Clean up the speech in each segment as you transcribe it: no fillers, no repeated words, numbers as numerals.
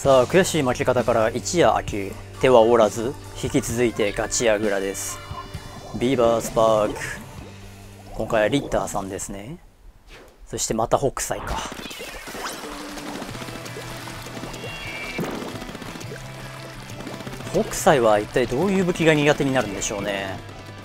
さあ、悔しい負け方から一夜明け、手は折らず、引き続いてガチヤグラです。ビーバースパーク。今回はリッターさんですね。そしてまた北斎か。北斎は一体どういう武器が苦手になるんでしょうね。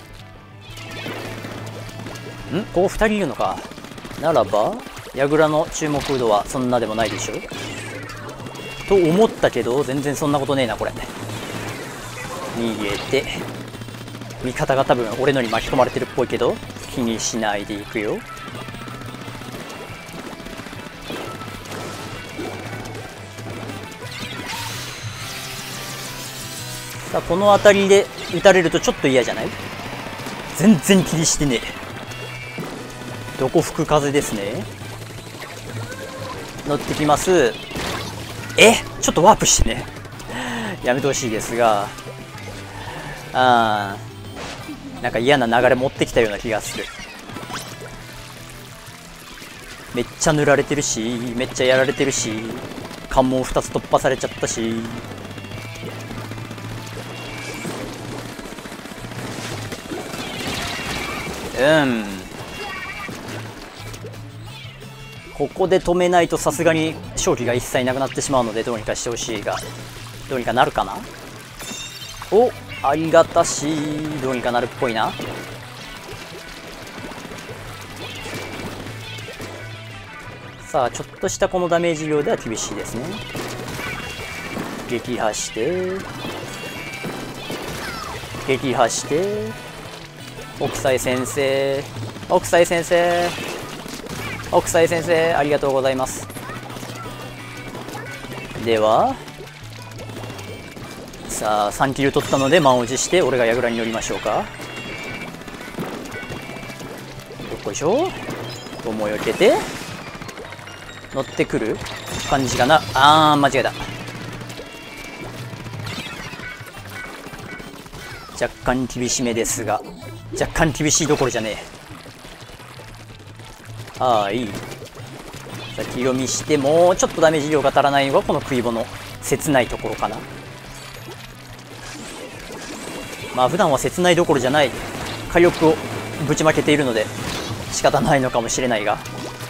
こう2人いるのか。ならば、ヤグラの注目度はそんなでもないでしょと思ったけど、全然そんなことねえな、これ。逃げて。味方が多分俺のに巻き込まれてるっぽいけど、気にしないでいくよ。さあ、この辺りで撃たれるとちょっと嫌じゃない？全然気にしてねえ。どこ吹く風ですね。乗ってきます。ちょっとワープしてね。やめてほしいですが、なんか嫌な流れ持ってきたような気がする。めっちゃ塗られてるし、めっちゃやられてるし、関門2つ突破されちゃったし。ここで止めないとさすがに勝機が一切なくなってしまうので、どうにかしてほしいが、どうにかなるかな。お、ありがたし、どうにかなるっぽいな。さあ、ちょっとしたこのダメージ量では厳しいですね。撃破して撃破して、北斎先生、北斎先生、北斎先生、ありがとうございます。ではさあ、3キル取ったので満を持して俺が矢倉に乗りましょうか。どっこいしょ。思いを受けて乗ってくる感じかな。間違えた。若干厳しめですが、若干厳しいどころじゃねえ。いい。先読みしてもちょっとダメージ量が足らないのがこのクイボの切ないところかな。まあ普段は切ないどころじゃない火力をぶちまけているので仕方ないのかもしれないが、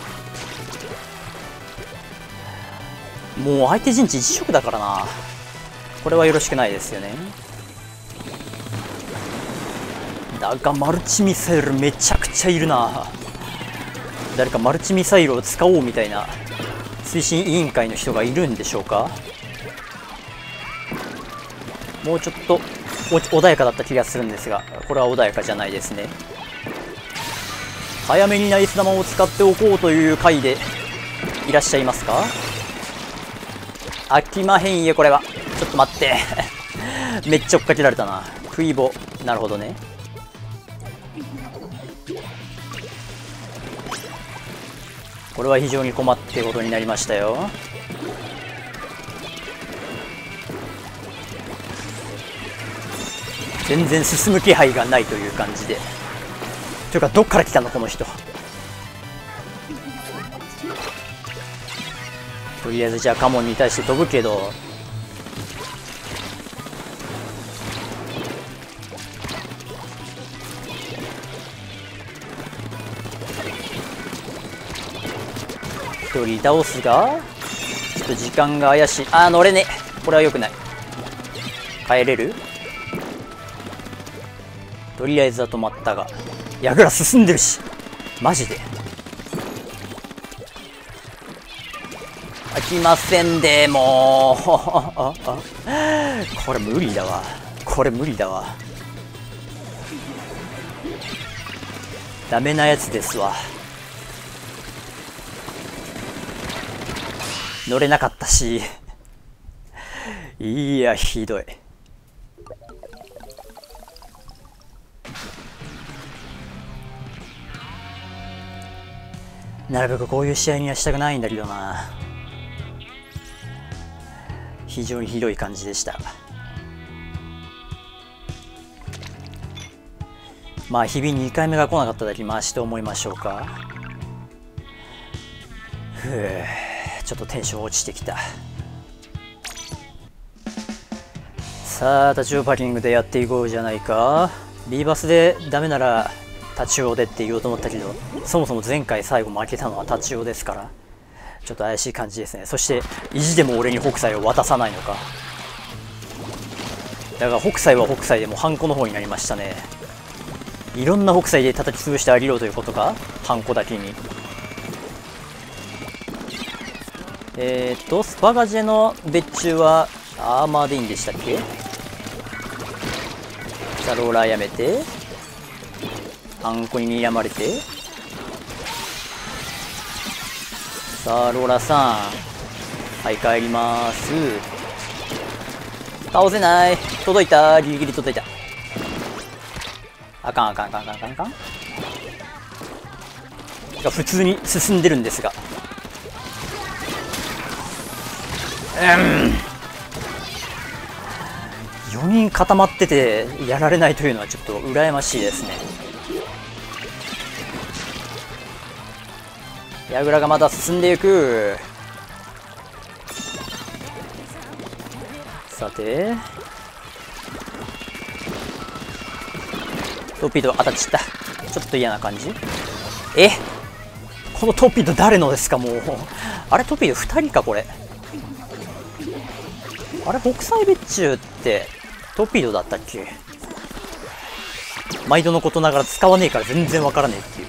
もう相手陣地一色だからな。これはよろしくないですよね。だがマルチミサイルめちゃくちゃいるな。誰かマルチミサイルを使おうみたいな推進委員会の人がいるんでしょうか。もうちょっと穏やかだった気がするんですが、これは穏やかじゃないですね。早めにナイス玉を使っておこうという回でいらっしゃいますか。飽きまへんよこれは。ちょっと待ってめっちゃ追っかけられたな。クイボ、なるほどね。これは非常に困ってことになりましたよ。全然進む気配がないという感じで。というか、どっから来たのこの人。とりあえずじゃあカモンに対して飛ぶけど、一人倒すがちょっと時間が怪しい。乗れね。これは良くない。帰れる。とりあえずは止まったが、矢倉進んでるし、マジで飽きませんでもうこれ無理だわ。これ無理だわ。ダメなやつですわ。乗れなかったしいや、ひどい。なるべくこういう試合にはしたくないんだけどな。非常にひどい感じでした。まあ日々2回目が来なかっただけマシと思いましょうか。ちょっとテンション落ちてきた。 さあタチウオパリングでやっていこうじゃないか。ビーバスでダメならタチウオでって言おうと思ったけど、そもそも前回最後負けたのはタチウオですから、ちょっと怪しい感じですね。そして意地でも俺に北斎を渡さないのか。だが北斎は北斎でもハンコの方になりましたね。いろんな北斎で叩き潰してあげようということか、ハンコだけに。スパガジェの別注はアーマーでいいんでしたっけ。さあローラーやめて、ハンコに睨まれて、さあローラーさん、はい帰ります。倒せない。届いた。ギリギリ届いた。あかんあかんあかんあかんあかんあかん。普通に進んでるんですが、4人固まっててやられないというのはちょっと羨ましいですね。矢倉がまだ進んでいく。さてトーピード当たっちゃった。ちょっと嫌な感じ。このトーピード誰のですか。もうあれトーピード2人かこれ。あれ北斎別注ってトーピードだったっけ。毎度のことながら使わねえから全然わからねえっていう。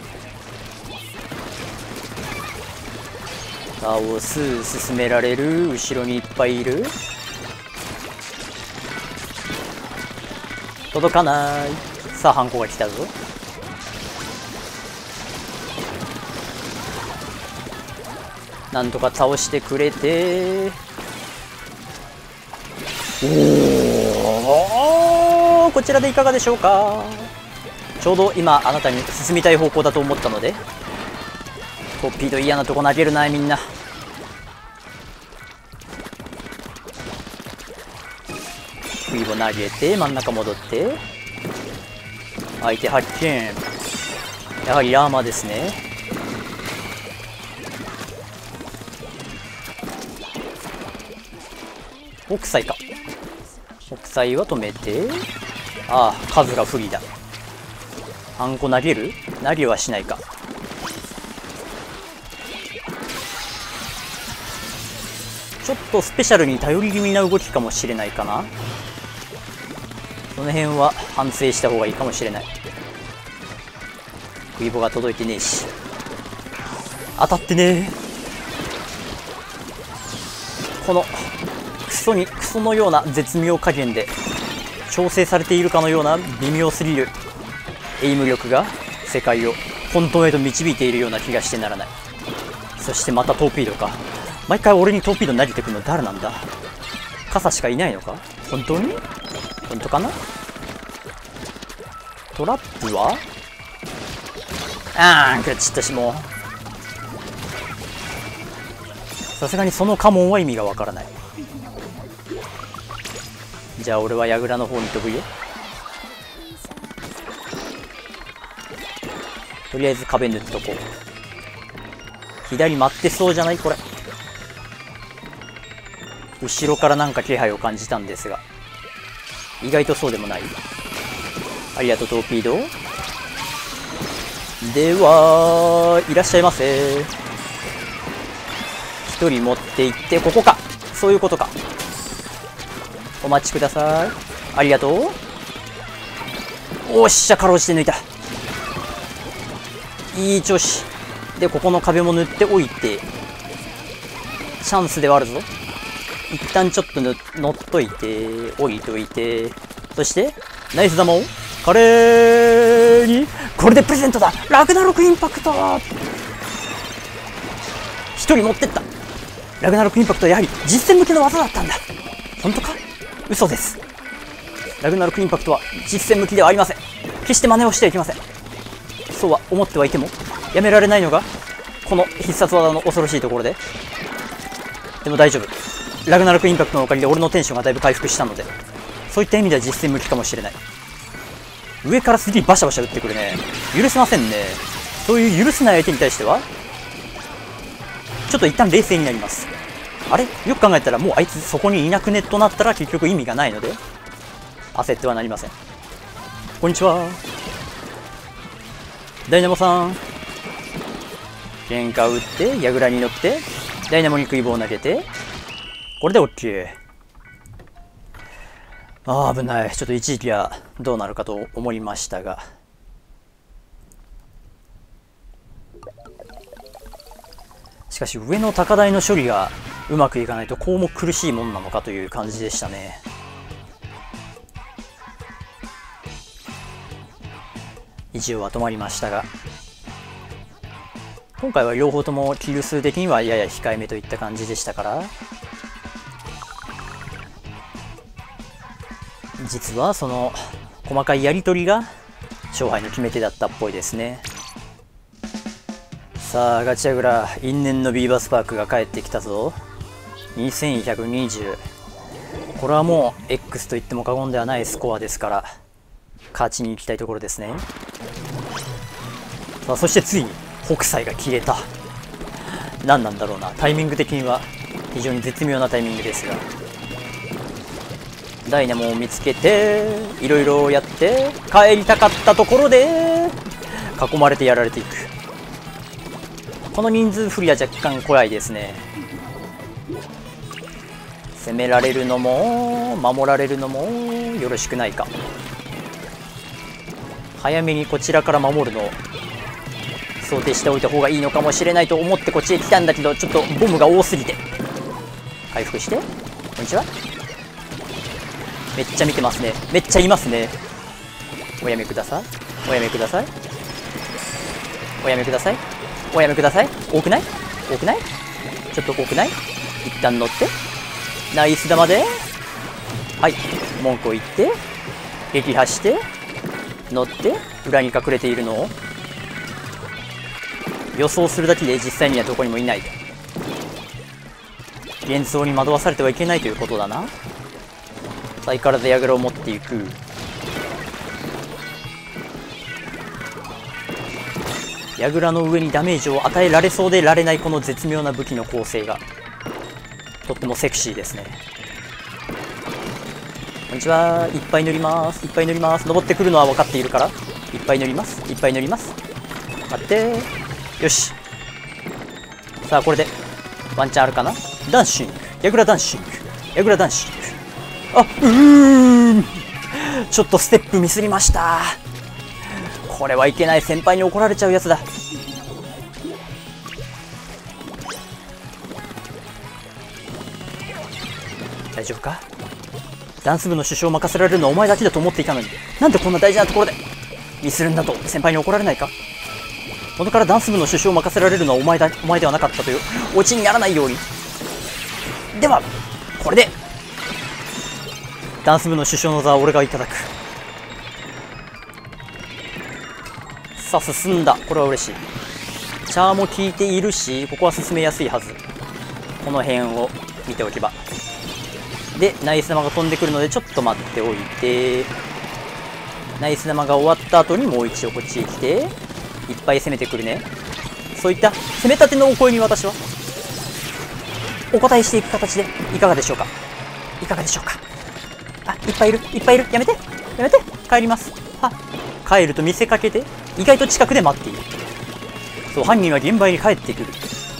倒す。進められる。後ろにいっぱいいる。届かない。さあハンコが来たぞ。なんとか倒してくれて。おお、こちらでいかがでしょうか。ちょうど今あなたに進みたい方向だと思ったので。トッピード嫌なとこ投げるなみんな。クイボ投げて真ん中戻って、相手発見。やはりアーマーですね。北斎か。北斎は止めて、ああ数が不利だ。ハンコ投げる。投げはしないか。ちょっとスペシャルに頼り気味な動きかもしれないかな。その辺は反省した方がいいかもしれない。クイボが届いてねえし、当たってねえ。このクソのような絶妙加減で調整されているかのような微妙すぎるエイム力が世界を本当へと導いているような気がしてならない。そしてまたトーピードか。毎回俺にトーピード投げてくるの誰なんだ。傘しかいないのか。本当に本当かな。トラップは食っちったし、もうさすがにその家紋は意味がわからない。じゃあ俺は櫓の方に飛ぶよ。とりあえず壁塗っとこう。左待ってそうじゃないこれ。後ろからなんか気配を感じたんですが、意外とそうでもない。ありがとうトーピード。ではいらっしゃいませ。一人持って行って、ここか。そういうことか。お待ちください。ありがとう。おっしゃ、かろうじて抜いた。いい調子で、ここの壁も塗っておいて、チャンスではあるぞ。一旦ちょっと乗っといて、置いといて、そしてナイス玉を華麗に、これでプレゼントだ。ラグナロクインパクト。一人持ってった。ラグナロクインパクトはやはり実践向けの技だったんだ。本当か。嘘です。ラグナロクインパクトは実践向きではありません。決して真似をしてはいけません。そうは思ってはいてもやめられないのがこの必殺技の恐ろしいところで。でも大丈夫。ラグナロクインパクトのおかげで俺のテンションがだいぶ回復したので、そういった意味では実践向きかもしれない。上から3バシャバシャ打ってくるね。許せませんね。そういう許せない相手に対してはちょっと一旦冷静になります。あれよく考えたらもうあいつそこにいなくねとなったら結局意味がないので、 焦ってはなりません。こんにちは。ダイナモさん。喧嘩を打って、櫓に乗って、ダイナモに食い棒を投げて、これで OK。ああ、危ない。ちょっと一時期はどうなるかと思いましたが。しかし上の高台の処理がうまくいかないとこうも苦しいもんなのかという感じでしたね。一応は止まりましたが、今回は両方ともキル数的にはやや控えめといった感じでしたから、実はその細かいやり取りが勝敗の決め手だったっぽいですね。さあガチャグラ因縁のビーバースパークが帰ってきたぞ。2120。これはもう X と言っても過言ではないスコアですから勝ちに行きたいところですね。さあそしてついに北斎が消えた。何なんだろうな、タイミング的には非常に絶妙なタイミングですが、ダイナモを見つけていろいろやって帰りたかったところで囲まれてやられていく。この人数不利は若干怖いですね。攻められるのも守られるのもよろしくないか。早めにこちらから守るのを想定しておいた方がいいのかもしれないと思ってこっちへ来たんだけど、ちょっとボムが多すぎて。回復して、こんにちは。めっちゃ見てますね。めっちゃいますね。おやめください。おやめください。おやめください。おやめください。多くない？多くない？ちょっと多くない？一旦乗って。ナイス玉で。はい。文句を言って、撃破して、乗って、裏に隠れているのを予想するだけで実際にはどこにもいない。幻想に惑わされてはいけないということだな。サイカラで櫓を持っていく。櫓の上にダメージを与えられそうでられないこの絶妙な武器の構成がとってもセクシーですね。こんにちは。いっぱい塗ります。いっぱい塗ります。登ってくるのは分かっているからいっぱい塗ります。いっぱい塗ります。待って。よし。さあこれでワンチャンあるかな。ダンシング、櫓ダンシング、櫓ダンシング。あ、ちょっとステップミスりました。これはいけない。先輩に怒られちゃうやつだ。大丈夫か。ダンス部の主将を任せられるのはお前だけだと思っていたのに、なんでこんな大事なところでミスるんだと先輩に怒られないか。元からダンス部の主将を任せられるのはお前ではなかったというオチにならないように。ではこれでダンス部の主将の座は俺がいただく。さあ進んだ。これは嬉しい。チャーも効いているし、ここは進めやすいはず。この辺を見ておけば。でナイス玉が飛んでくるのでちょっと待っておいて、ナイス玉が終わった後にもう一度こっちへ来ていっぱい攻めてくるね。そういった攻めたてのお声に私はお答えしていく形でいかがでしょうか。いかがでしょうか。あ、いっぱいいる、いっぱいいる。やめて、やめて。帰ります。は、帰ると見せかけて意外と近くで待っている。そう、犯人は現場に帰ってくる。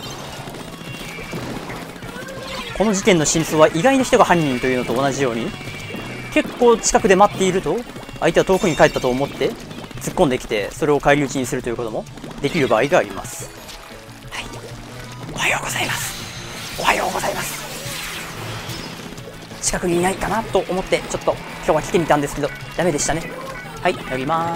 この事件の真相は意外な人が犯人というのと同じように、結構近くで待っていると相手は遠くに帰ったと思って突っ込んできて、それを返り討ちにするということもできる場合があります。はい、おはようございます。おはようございます。近くにいないかなと思ってちょっと今日は来てみたんですけどダメでしたね。はい、やります。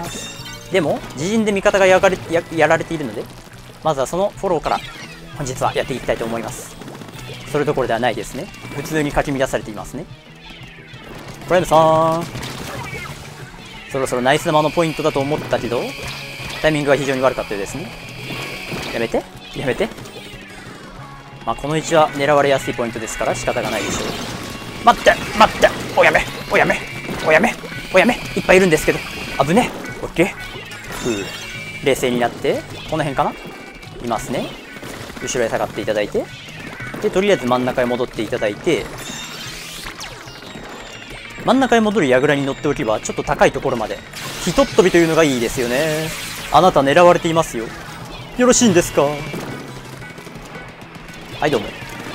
でも自陣で味方がやられているので、まずはそのフォローから本日はやっていきたいと思います。それどころではないですね。普通にかき乱されていますね。プライムさん、そろそろナイス玉のポイントだと思ったけどタイミングが非常に悪かったようですね。やめて、やめて。まあこの位置は狙われやすいポイントですから仕方がないでしょう。待って、待って、おやめ、おやめ、おやめ、おやめ。いっぱいいるんですけど危ね。オッケー。冷静になって、この辺かな、いますね。後ろへ下がっていただいて、でとりあえず真ん中へ戻っていただいて、 真ん中へ戻る櫓に乗っておけば、ちょっと高いところまでひとっ飛びというのがいいですよね。あなた狙われていますよ。よろしいんですか？はい、どうも。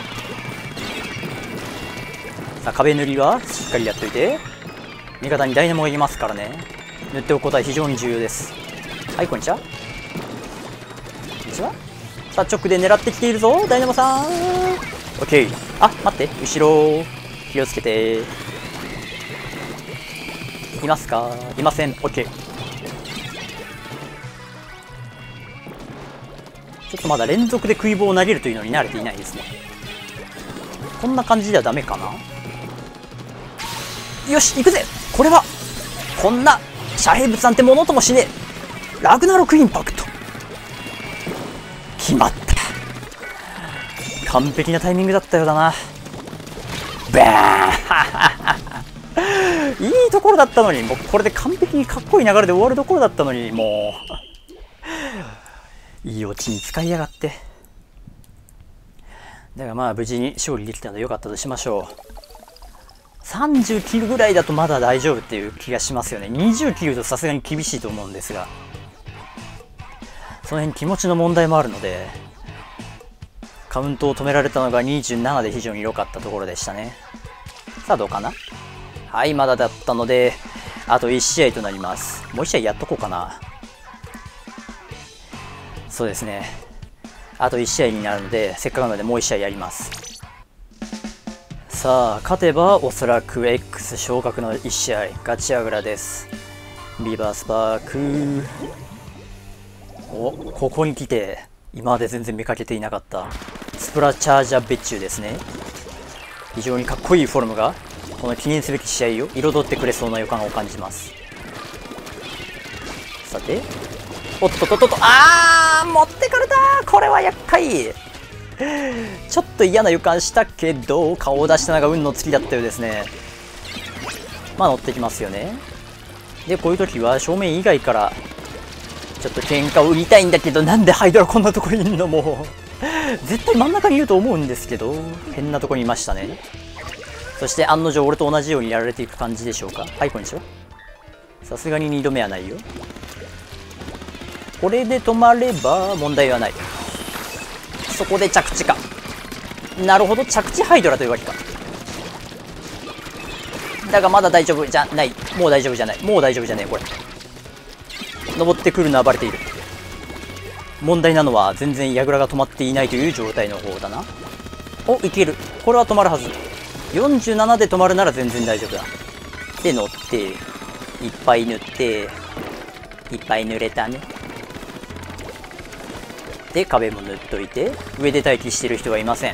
さあ、壁塗りはしっかりやっといて。味方にダイナモがいますからね。塗っておくことは非常に重要です。はい、こんにちは。こんにちは。さあ、直で狙ってきているぞ、ダイナモさん。オッケー。あ、待って、後ろ。気をつけて。いますか？いません。オッケー。ちょっとまだ連続で食い棒を投げるというのに慣れていないですね。こんな感じではダメかな？よし、行くぜ！これは、こんな遮蔽物なんてものともしねえ。ラグナロクインパクト。決まった。完璧なタイミングだったようだな。バーンいいところだったのに、もうこれで完璧にかっこいい流れで終わるところだったのに、もう。いいオチに使いやがって。だからまあ無事に勝利できたのでよかったとしましょう。30キルぐらいだとまだ大丈夫っていう気がしますよね。20キルとさすがに厳しいと思うんですが、その辺気持ちの問題もあるので、カウントを止められたのが27で非常に良かったところでしたね。さあどうかな？はい、まだだったので、あと1試合となります。もう1試合やっとこうかな。そうですね。あと1試合になるので、せっかくなのでもう1試合やります。さあ、勝てばおそらく X 昇格の1試合、ガチアグラです。ビバースパーク。お、ここに来て、今まで全然見かけていなかった、スプラチャージャー別注ですね。非常にかっこいいフォルムが、この記念すべき試合を彩ってくれそうな予感を感じます。さて、おっとっとっとっと、持ってかれた。これは厄介。ちょっと嫌な予感したけど、顔を出したのが運の尽きだったようですね。まあ乗ってきますよね。で、こういう時は正面以外からちょっと喧嘩を売りたいんだけど、なんでハイドラこんなとこにいんの？もう絶対真ん中にいると思うんですけど、変なとこにいましたね。そして案の定俺と同じようにやられていく感じでしょうか。はい、こんにちは。さすがに2度目はないよ。これで止まれば問題はない。そこで着地か。なるほど、着地ハイドラというわけか。だがまだ大丈夫じゃない。もう大丈夫じゃない。もう大丈夫じゃねえ、これ。登ってくるのはバレている。問題なのは全然櫓が止まっていないという状態の方だな。お、いける。これは止まるはず。47で止まるなら全然大丈夫だ。で、乗って、いっぱい塗って、いっぱい塗れたね。で、壁も塗っといて、上で待機してる人はいません。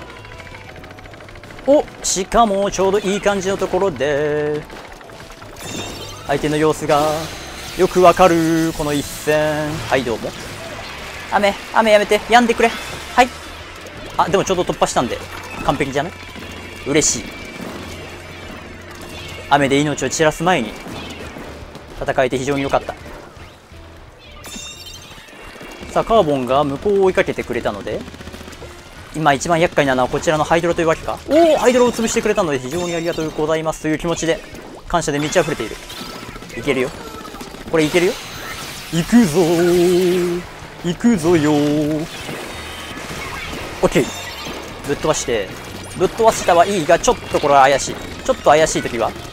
お、しかもちょうどいい感じのところで、相手の様子がよくわかる、この一戦。はい、どうも。雨やめて、止んでくれ。はい。あ、でもちょうど突破したんで、完璧じゃない？嬉しい。雨で命を散らす前に、戦えて非常に良かった。さあ、カーボンが向こうを追いかけてくれたので、今一番厄介なのはこちらのハイドラというわけか。おお、ハイドラを潰してくれたので非常にありがとうございますという気持ちで、感謝で満ち溢れている。いけるよ。これいけるよ。行くぞー。行くぞよー。オッケー。ぶっ飛ばして、ぶっ飛ばしたはいいが、ちょっとこれは怪しい。ちょっと怪しいときは、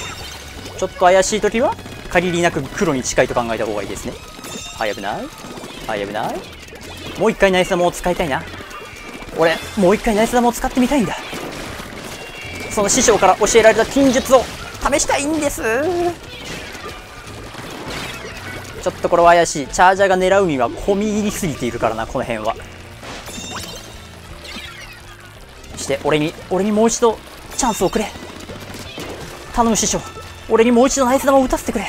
限りなく黒に近いと考えた方がいいですね。はい、危ない。はい、危ない。もう一回ナイス玉を使いたいな。俺、もう一回ナイス玉を使ってみたいんだ。その師匠から教えられた禁術を試したいんです。ちょっとこれは怪しい。チャージャーが狙うには込み入りすぎているからな、この辺は。そして俺にもう一度チャンスをくれ。頼む師匠、俺にもう一度ナイス玉を打たせてくれ。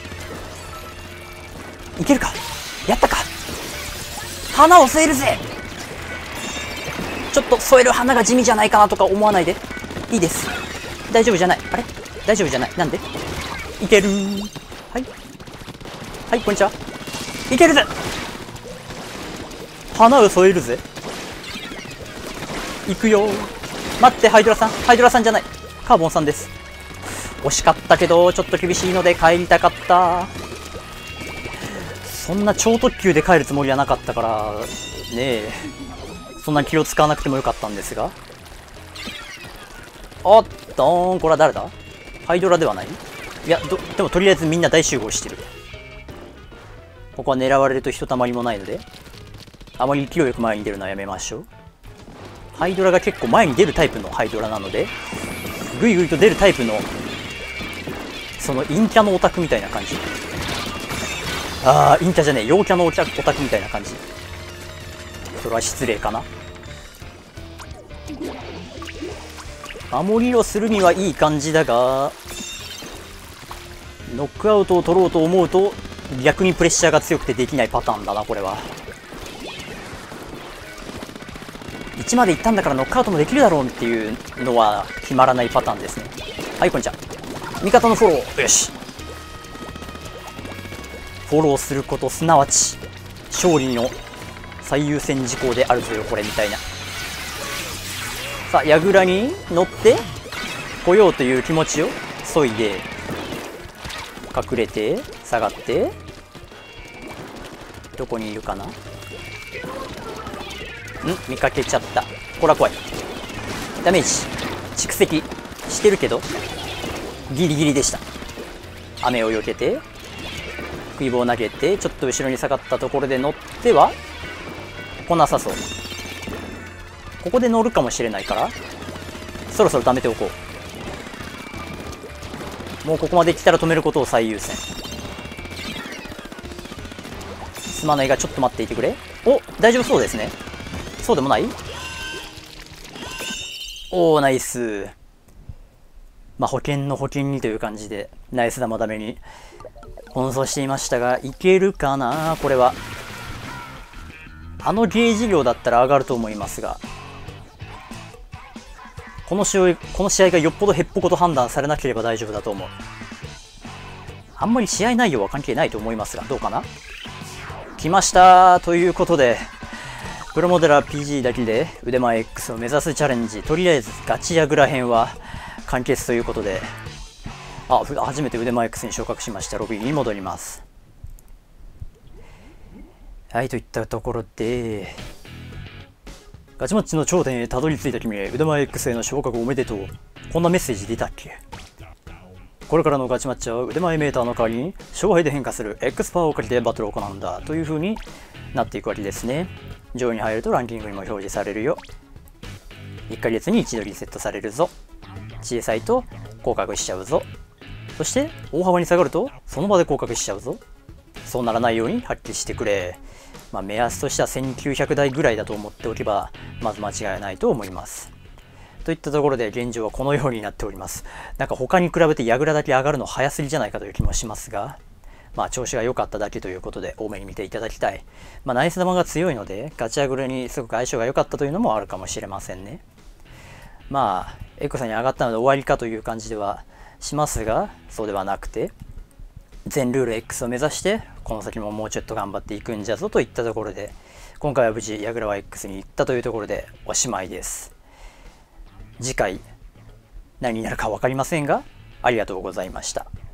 いけるか。やったか。花を添えるぜ。ちょっと添える花が地味じゃないかなとか思わないでいいです。大丈夫じゃない。あれ、大丈夫じゃない。なんでいける。はいはい、こんにちは。いけるぜ。花を添えるぜ。行くよ。待って、ハイドラさんじゃない、カーボンさんです。 惜しかったけどちょっと厳しいので帰りたかった。そんな超特急で帰るつもりはなかったからねえ、そんな気を使わなくてもよかったんですが。おっとー、これは誰だ？ハイドラではない？いや、でもとりあえずみんな大集合してる。ここは狙われるとひとたまりもないので、あまり勢いよく前に出るのはやめましょう。ハイドラが結構前に出るタイプのハイドラなので、ぐいぐいと出るタイプの、その陰キャのオタクみたいな感じ。あー、陰キャじゃねえ、陽キャのオタクみたいな感じ。それは失礼かな。守りをするにはいい感じだが、ノックアウトを取ろうと思うと逆にプレッシャーが強くてできないパターンだな、これは。1まで行ったんだからノックアウトもできるだろうっていうのは決まらないパターンですね。はい、こんにちは。味方のフォロー、よし。フォローすること、すなわち勝利の最優先事項であるぞよ、これみたいな。さあ、櫓に乗って来ようという気持ちを削いで、隠れて下がって、どこにいるかな。見かけちゃった。これは怖い。ダメージ蓄積してるけどギリギリでした。雨を避けて食い棒を投げて、ちょっと後ろに下がったところで乗っては来なさそう。ここで乗るかもしれないからそろそろ貯めておこう。もうここまで来たら止めることを最優先。すまないがちょっと待っていてくれ。お、大丈夫そうですね。そうでもない？おー、ナイス。まあ保険の保険にという感じでナイス玉ダメに奔走していましたが、いけるかなこれは。あのゲージ量だったら上がると思いますが、この試合がよっぽどへっぽこと判断されなければ大丈夫だと思う。あんまり試合内容は関係ないと思いますが、どうかな。来ましたということで、プロモデラー PG だけで腕前 X を目指すチャレンジ、とりあえずガチヤグラ編は完結ということで、初めて腕前 X に昇格しました。ロビーに戻ります。はい、といったところで、ガチマッチの頂点へたどり着いた君へ、腕前 X への昇格おめでとう。こんなメッセージ出たっけ。これからのガチマッチは腕前メーターの代わりに勝敗で変化する X パワーをかけてバトルを行うんだという風になっていくわけですね。上位に入るとランキングにも表示されるよ。1ヶ月に一度リセットされるぞ。小さいと降格しちゃうぞ。そして大幅に下がるとその場で降格しちゃうぞ。そうならないように発揮してくれ。目安としては1900台ぐらいだと思っておけばまず間違いないと思います。といったところで現状はこのようになっております。なんか他に比べて矢倉だけ上がるの早すぎじゃないかという気もしますが、調子が良かっただけということで多めに見ていただきたい。ナイス玉が強いのでガチ矢倉にすごく相性が良かったというのもあるかもしれませんね。エコさんに上がったので終わりかという感じではしますが、そうではなくて全ルール X を目指してこの先ももうちょっと頑張っていくんじゃぞといったところで、今回は無事矢倉は X に行ったというところでおしまいです。次回何になるか分かりませんが、ありがとうございました。